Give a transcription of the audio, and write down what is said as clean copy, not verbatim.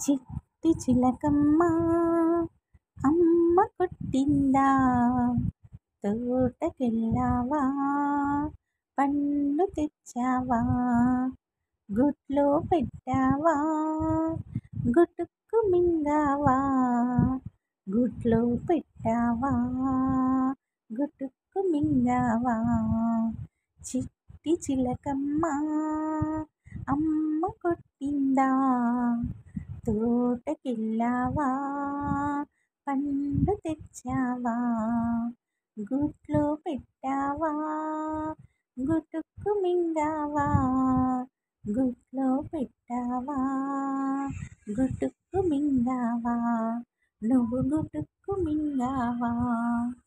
చిట్టి చిలకమ్మ అమ్మ కొట్టిందా, తోటకెళ్ళావా, పండ్లు తెచ్చావా, గుట్లో పెట్టావా, గుటుక్కు మింగావా, గుట్లో పెట్టావా, గుటుక్కు మింగావా. చిట్టి చిలకమ్మ అమ్మ కొట్టిందా, తోటకెళ్ళావా, పండ్లు తెచ్చావా, గుట్లో పెట్టావా, గుటుక్కు మింగావా, గుట్లో పెట్టావా, గుటుక్కు మింగావా, నువ్వు గుటుక్కు మింగావా.